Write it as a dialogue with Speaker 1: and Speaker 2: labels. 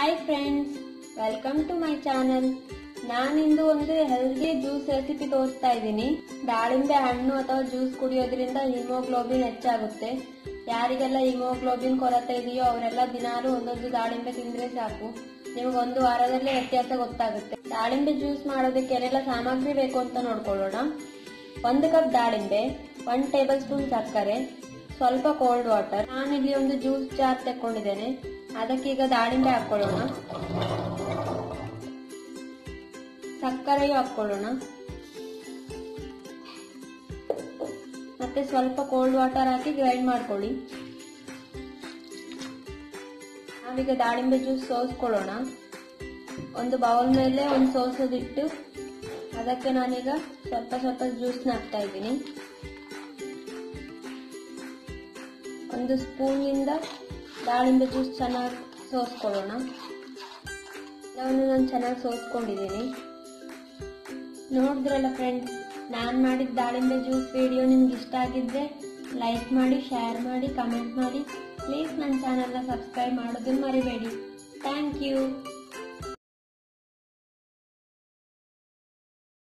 Speaker 1: Hi friends, welcome to my channel. ನಾನಿಂದು ಒಂದು healthy juice recipe ತೋರಿಸ್ತಾ ಇದ್ದೀನಿ. ದಾಳಿಂಬೆ ಹಣ್ಣು ಅಥವಾ ಜ್ಯೂಸ್ ಕುಡಿಯೋದ್ರಿಂದ ಹಿಮೋಗ್ಲೋಬಿನ್ ಹೆಚ್ಚಾಗುತ್ತೆ. ಯಾರಿಗೆಲ್ಲ ಹಿಮೋಗ್ಲೋಬಿನ್ ಕೊರತೆ ಇದೆಯೋ ಅವರೆಲ್ಲ ದಿನಾಲು ಒಂದೊಂದು ದಾಳಿಂಬೆ ತಿಂದ್ರೆ ಸಾಕು, ನಿಮಗೆ ಒಂದು ವಾರದಲ್ಲೇ ವ್ಯತ್ಯಾಸ ಗೊತ್ತಾಗುತ್ತೆ. ದಾಳಿಂಬೆ ಜ್ಯೂಸ್ ಮಾಡೋದಕ್ಕೆ ಏನೆಲ್ಲ ಸಾಮಗ್ರಿ ಬೇಕು ಅಂತ ನೋಡ್ಕೊಳ್ಳೋಣ. 1 ಕಪ್ ದಾಳಿಂಬೆ, 1 ಟೇಬಲ್ ಸ್ಪೂನ್ ಸಕ್ಕರೆ, ಸ್ವಲ್ಪ ಕೋಲ್ಡ್ ವಾಟರ್. ನಾನಿಲ್ಲಿ ಒಂದು ಜ್ಯೂಸ್ ಜಾರ್ ತಗೊಂಡಿದ್ದೇನೆ, ಅದಕ್ಕೆ ಈಗ ದಾಳಿಂಬೆ ಹಾಕೊಳ್ಳೋಣ. ಸಕ್ಕರೆಯೂ ಹಾಕೊಳ್ಳೋಣ, ಮತ್ತೆ ಸ್ವಲ್ಪ ಕೋಲ್ಡ್ ವಾಟರ್ ಹಾಕಿ ಗ್ರೈಂಡ್ ಮಾಡ್ಕೊಳ್ಳಿ. ನಾವೀಗ ದಾಳಿಂಬೆ ಜ್ಯೂಸ್ ಸೋಸ್ಕೊಳ್ಳೋಣ. ಒಂದು ಬೌಲ್ ಮೇಲೆ ಒಂದು ಸೋಸೋದಿಟ್ಟು ಅದಕ್ಕೆ ನಾನೀಗ ಸ್ವಲ್ಪ ಸ್ವಲ್ಪ ಜ್ಯೂಸ್ನ ಹಾಕ್ತಾ ಇದ್ದೀನಿ. ಒಂದು ಸ್ಪೂನಿಂದ ದಾಳಿಂಬೆ ಜ್ಯೂಸ್ ಚೆನ್ನಾಗಿ ಸೋಸ್ಕೊಳ್ಳೋಣ. ಎಲ್ಲವನ್ನು ನಾನು ಚೆನ್ನಾಗಿ ಸೋಸ್ಕೊಂಡಿದ್ದೀನಿ. ನೋಡಿದ್ರಲ್ಲ ಫ್ರೆಂಡ್ಸ್, ನಾನು ಮಾಡಿದ ದಾಳಿಂಬೆ ಜ್ಯೂಸ್ ವಿಡಿಯೋ ನಿಮ್ಗೆ ಇಷ್ಟ ಆಗಿದ್ರೆ ಲೈಕ್ ಮಾಡಿ, ಶೇರ್ ಮಾಡಿ, ಕಮೆಂಟ್ ಮಾಡಿ. ಪ್ಲೀಸ್ ನನ್ನ ಚಾನಲ್ನ ಸಬ್ಸ್ಕ್ರೈಬ್ ಮಾಡೋದನ್ನು ಮರಿಬೇಡಿ. Thank you.